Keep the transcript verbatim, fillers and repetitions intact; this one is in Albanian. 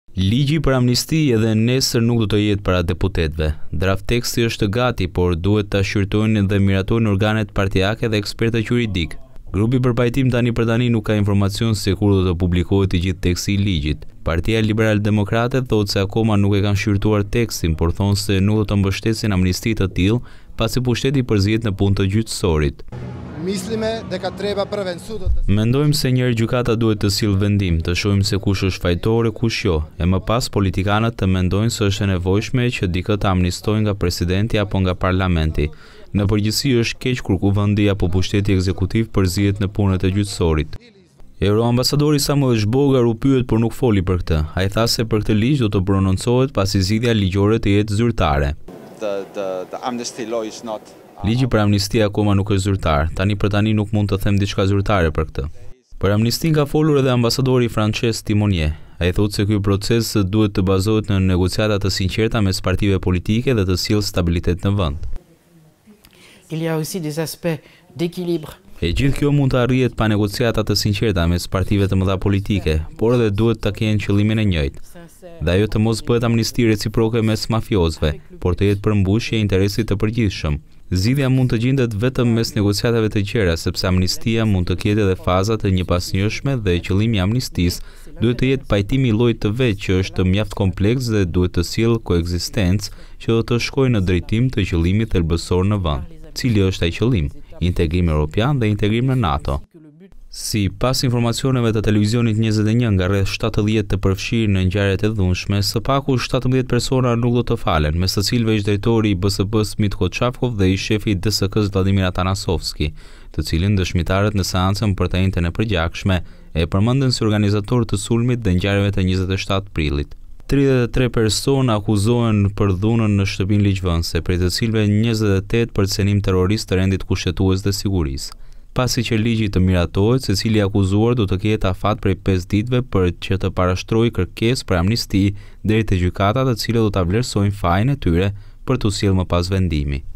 Ligji për amnisti edhe nesër nuk do të jetë para deputetëve. Draft teksti është gati, por duhet ta shqyrtojnë dhe miratojnë organet partijake dhe ekspertët juridik. Grupi për pajtim tani për tani nuk ka informacion se kur do të publikohet i gjithë teksti i ligjit. Partia Liberal-Demokrate thotë se akoma nuk e kanë shqyrtuar tekstin, por thonë se nuk do të mbështesin amnisti të tillë, pasi pushteti përzihet në punë të gjyqësorit. Mendojmë se njëherë gjykata duhet të sjellë vendim, të shohim se kush është fajtor e kush jo, e më pas politikanët të mendojnë se është e nevojshme që dikë të amnistojnë nga presidenti apo nga parlamenti. Në përgjithësi është keq kur kuvendi apo pushteti ekzekutiv përzihet në punët e gjyqësorit. Euroambasadori Samuel Zhbogar u pyet por nuk foli për këtë. Ai tha se për këtë ligj do të prononcohet pasi zgjidhja ligjore të jetë zyrtare. The, the, the amnesty law is not Ligji për amnistia akoma nuk është zyrtar, tani për tani nuk mund të them diçka zyrtare për këtë. Për amnistin ka folur edhe ambasadori Frances Timonier. Ai thotë se ky proces duhet të bazohet në negociata të sinqerta mes partive politike dhe të sjellë stabilitet në vend. Il y a aussi des aspects d'équilibre. E gjithë kjo mund të arrihet pa negociata të sinqerta mes partive të mëdha politike, por edhe duhet të kenë qëllimin e njëjtë. Dhe ajo të mos bëhet amnisti reciproke mes mafiozëve, por të jetë përmbushje e interesit të përgjithshëm. Zgjidhja mund të gjendet vetëm mes negociatave të gjera, sepse amnistia mund të ketë edhe faza të njëpasnjëshme dhe qëllimi i amnistisë duhet të jetë pajtimi i llojit të vet që është mjaft kompleks dhe duhet të sjellë koekzistencë që do të shkojë në drejtim të qëllimit thelbësor në vend. Cili është ai qëllim? Integrim evropian dhe integrim në NATO. Si pas informacioneve të televizionit njëzet e një nga rreth shtatëdhjetë të përfshirë në ngjarjet e dhunshme, së paku shtatëmbëdhjetë persona nuk do të falen, mes të cilëve ish drejtori i B S B-s Smit Koçafkov dhe ish shefi i D S K-s Vladimir Atanasovski, të cilin dëshmitarët në seancën për të njëjtën e përgjakshme e përmendën si organizator të sulmit dhe ngjarjeve të njëzet e shtatë prillit. tridhjetë e tre persona akuzohen për dhunën në shtëpinë ligjvënëse, prej të cilëve njëzet e tetë për cënim terrorist të rendit kushtetues dhe sigurisë. Pasi që ligji të miratohet, secili akuzuar do të ketë afat prej pesë ditëve për që të parashtrojë kërkesë për amnisti deri te gjykata, të cilët do ta vlerësojnë fajin e tyre për t'u sjellë më pas vendimi.